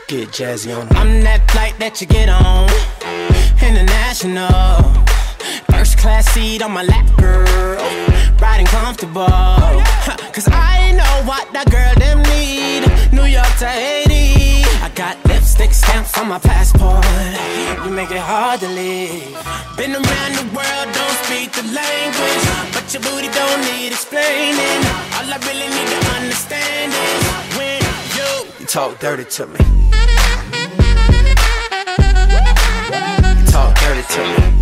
Get jazzy on it. I'm that flight that you get on, international. First class seat on my lap, girl, riding comfortable. Cause I know what that girl them need. New York to Haiti, I got lipstick stamps on my passport. You make it hard to leave. Been around the world, don't speak the language, but your booty don't need explaining. All I really need to understand is when you talk dirty to me. You talk dirty to me.